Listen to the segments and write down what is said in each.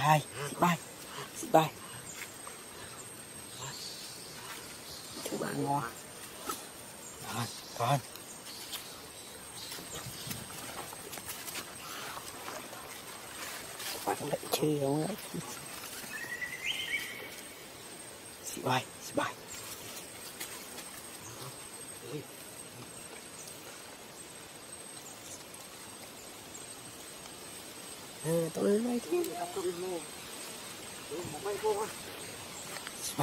bài xịt bài thứ ba ngon còn bạn lại chơi không đấy xịt bài tôi đây thế xịt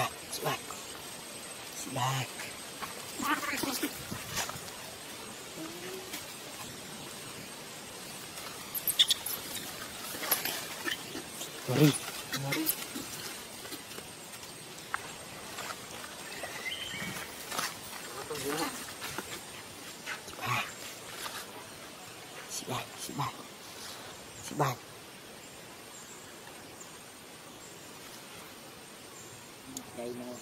bài Mari. Xịt bài. Đây nó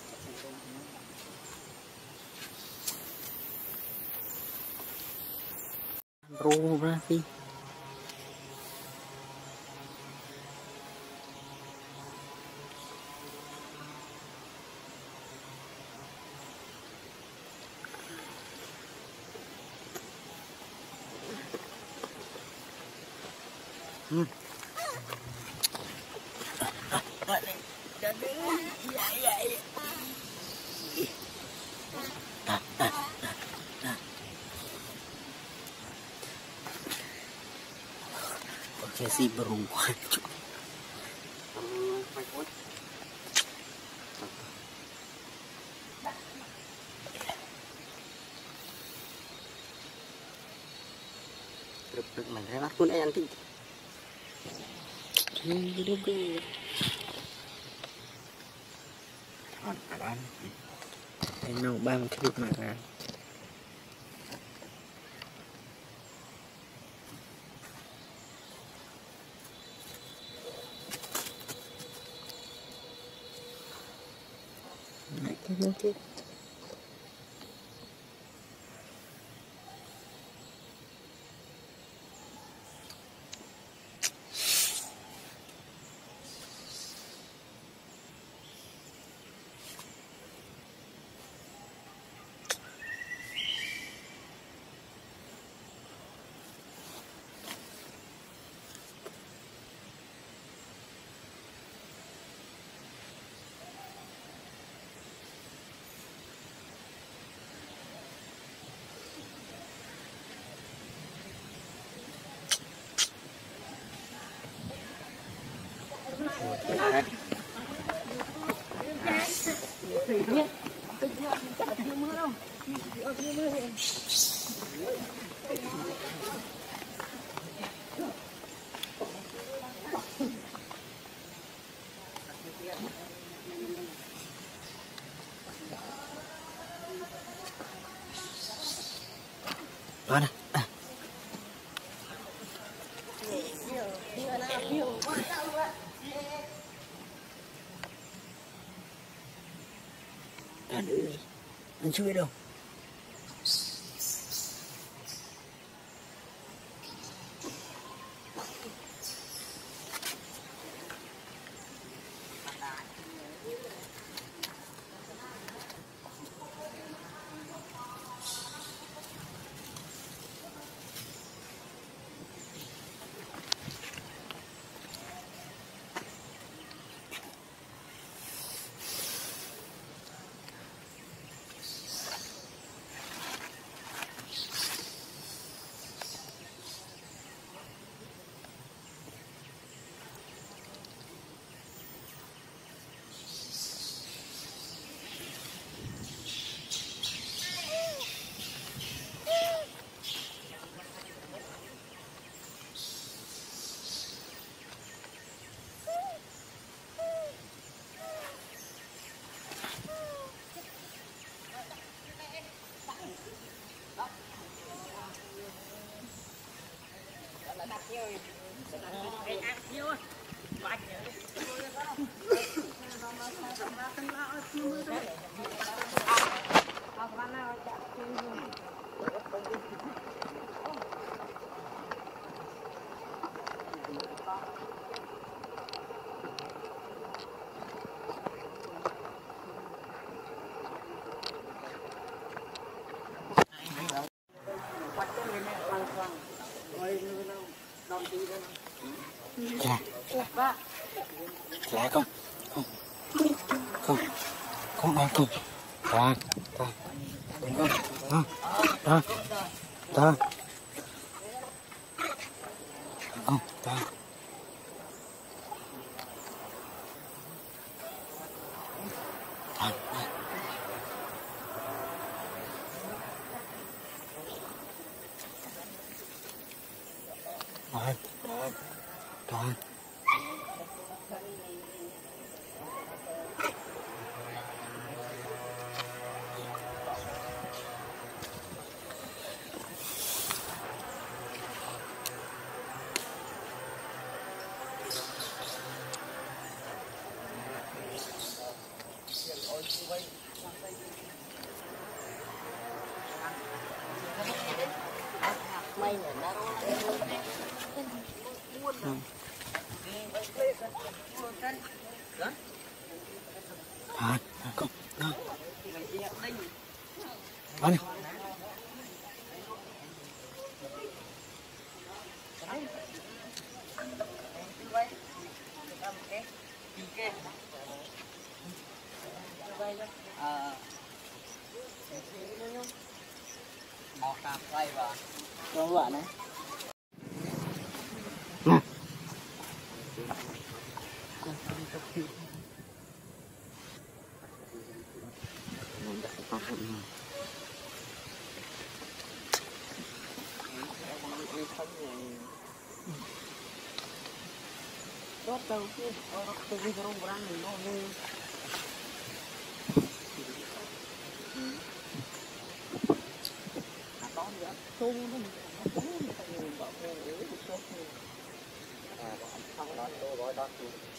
rô ra đi. Oke sih beruang. Được mình thấy mắt con em thì anh nào ba một cái mà ra cái đó nè. Anh chui đâu lại con ăn con ta đừng con ta ta con ta Rồi. Mày nhảy ra đó. Con. Anh. Một cặp quay vào. Con bạn này. Đốt đầu tiên, tôi đi vào trong răng mình nó vui. Có nữa, tôi nó không đó tôi gọi đó.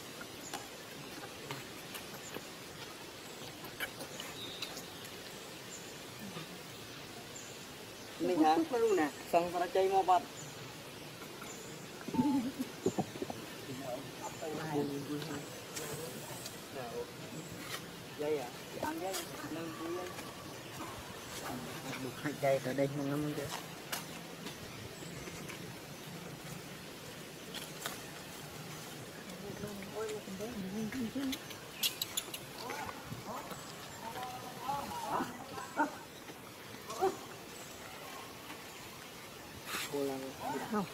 Mình hả? Nó luôn nè. Xong nó chơi mò bật. Dây à? Ăn dây, nâng túi dây. Một hai cây ở đây không lắm chứ. Không.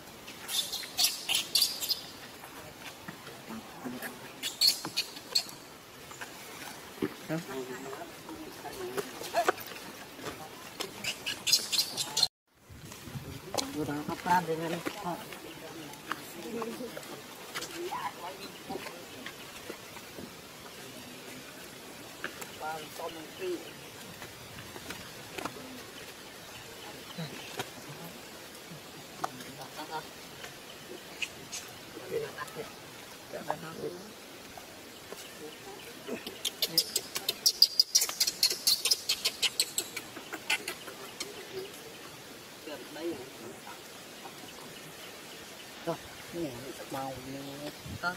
Vừa đó có plan thì ngay plan xong đi. Rồi, nhẹ màu nè. Có.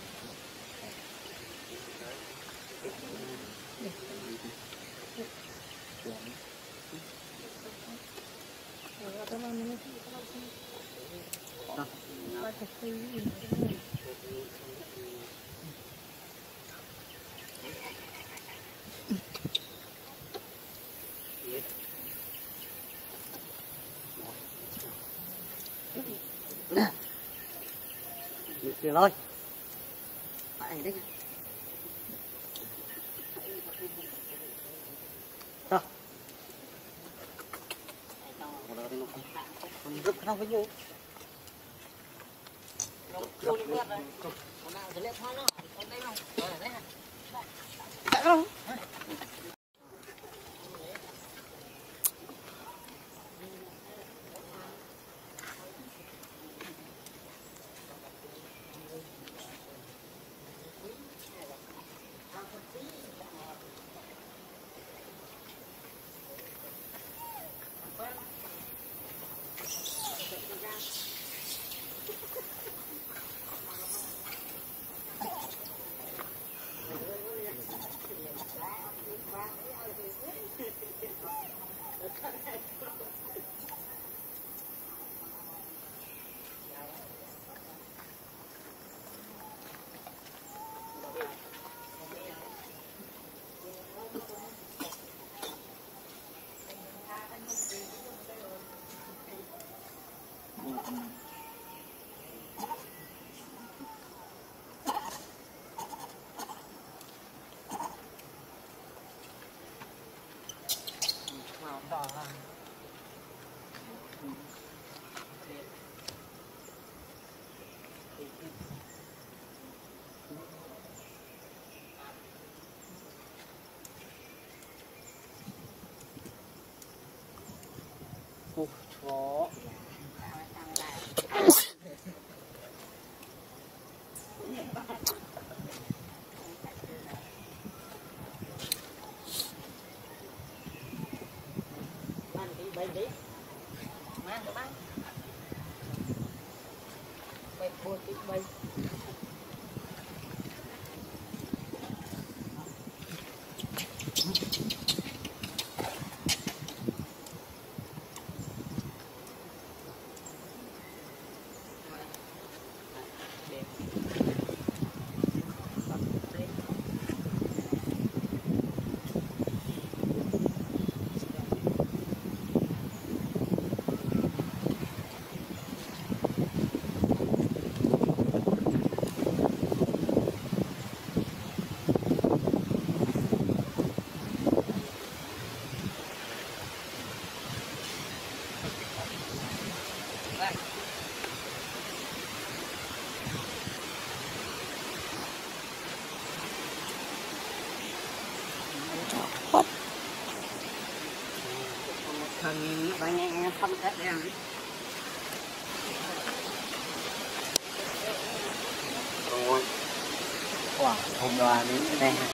Được rồi. Phải đấy. Rồi. Rực không phải vô. Nó vô đi quét rồi. Còn nào thì lấy thoa nó. Còn đây không? Rồi đấy hả? Đã không? có bay đi mang cái băng bay buồn cái bay thần bạn nghe không hết ra rồi wow hôm qua đến đây